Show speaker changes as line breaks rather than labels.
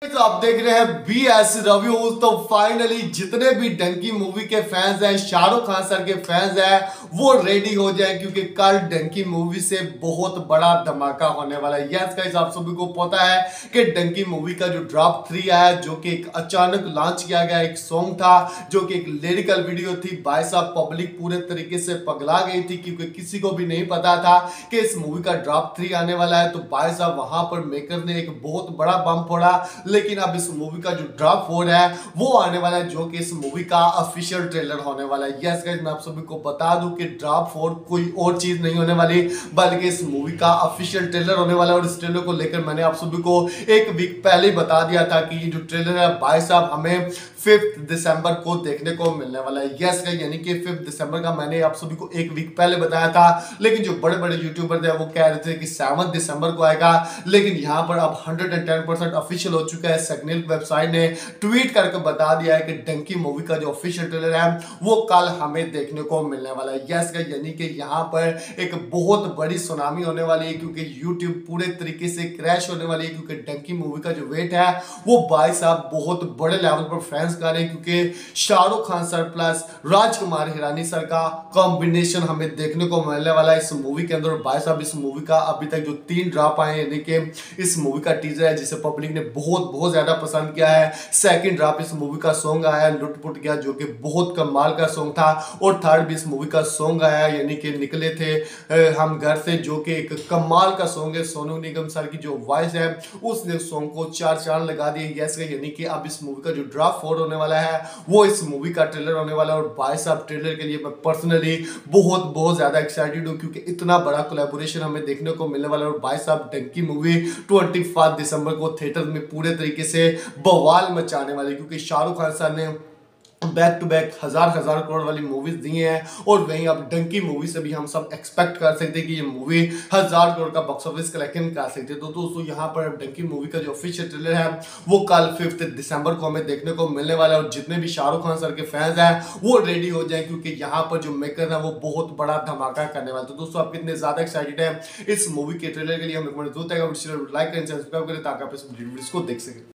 तो आप देख रहे हैं BS रिव्यूज। तो फाइनली जितने भी डंकी मूवी के फैंस हैं, शाहरुख खान सर के फैंस हैं, वो रेडी हो जाए क्योंकि कल डंकी मूवी से बहुत बड़ा धमाका होने वाला है। यस गाइस, आप सभी को पता है कि डंकी मूवी का जो ड्रॉप 3 आया, जो कि एक अचानक लॉन्च किया गया एक सॉन्ग था, जो कि एक लिरिकल वीडियो थी। भाई साहब, पब्लिक पूरे तरीके से पगला गई थी क्योंकि किसी को भी नहीं पता था कि इस मूवी का ड्रॉप 3 आने वाला है। तो भाई साहब, वहां पर मेकर ने एक बहुत बड़ा बम फोड़ा। लेकिन अब इस मूवी का जो ड्रॉप 4 है वो आने वाला है, जो कि इस मूवी का ऑफिशियल ट्रेलर होने वाला है। यस गाइस, मैं आप सभी को बता दूं कि ड्रॉप 4 कोई और चीज नहीं होने वाली, बल्कि इस मूवी का ऑफिशियल ट्रेलर होने वाला है। और इस ट्रेलर को लेकर मैंने आप सभी को एक वीक पहले ही बता दिया था कि ये जो ट्रेलर है भाई साहब हमें 5 दिसंबर को देखने को मिलने वाला है। यस गाइस, यानी कि 5 दिसंबर का मैंने आप सभी को एक वीक पहले बताया था, लेकिन जो बड़े बड़े यूट्यूबर थे वो कह रहे थे कि 7 दिसंबर को आएगा। लेकिन यहां पर अब 110% ऑफिशियल हो चुका है। सेगनिल वेबसाइट ने ट्वीट करके बता दिया है कि डंकी मूवी का जो ऑफिशियल ट्रेलर है वो कल हमें देखने को मिलने वाला है। यस गाइस, यानी कि यहां पर एक बहुत बड़ी सुनामी होने वाली है क्योंकि यूट्यूब पूरे तरीके से क्रैश होने वाली है, क्योंकि डंकी मूवी का जो वेट है वो भाई साहब बहुत बड़े लेवल पर फैंस कर रहे हैं, क्योंकि Shahrukh Khan sir plus Rajkumar Hirani sir का कॉम्बिनेशन हमें देखने को मिलने वाला है इस मूवी के अंदर। भाई साहब, इस मूवी का अभी तक जो 3 ड्रॉप आए हैं, यानी कि इस मूवी का टीजर है जिसे पब्लिक ने बहुत ज्यादा पसंद किया है। सेकंड ड्रॉप इस मूवी का सॉन्ग आया है लुटपुट गया, जो कि बहुत कमाल का सॉन्ग था। और थर्ड भी इस मूवी का सॉन्ग आया है, यानी कि निकले थे हम घर से, जो कि एक कमाल का सॉन्ग है। सोनू निगम सर की जो वॉइस है उसने सॉन्ग को 4 चांद लगा दिए। यस, यानी कि अब इस मूवी का जो ड्रॉप 4 होने वाला है वो इस मूवी का ट्रेलर होने वाला है। और भाई साहब, ट्रेलर के लिए मैं पर्सनली बहुत ज्यादा एक्साइटेड हूं क्योंकि इतना बड़ा कोलैबोरेशन हमें देखने को मिलने वाला है। और भाई साहब, डंकी मूवी 25 दिसंबर को थिएटर में पूरे तरीके से बवाल मचाने वाली, क्योंकि शाहरुख खान सर ने बैक टू बैक हजार करोड़ वाली मूवीज दी हैं। और वहीं अब डंकी मूवी से भी हम सब एक्सपेक्ट कर सकते हैं कि ये मूवी 1000 करोड़ का बॉक्स ऑफिस कलेक्शन कर सकते हैं। तो दोस्तों, यहाँ पर डंकी मूवी का जो ऑफिशियल ट्रेलर है वो कल 5 दिसंबर को हमें देखने को मिलने वाला है। और जितने भी शाहरुख खान सर के फैंस हैं वो रेडी हो जाए, क्योंकि यहाँ पर जो मेकर है वो बहुत बड़ा धमाका करने वाला है। तो दोस्तों, आप कितने ज्यादा एक्साइटेड है इस मूवी के ट्रेलर के लिए? हमें लाइक करें, सब्सक्राइब करें ताकि आप इस वीडियो को देख सकें।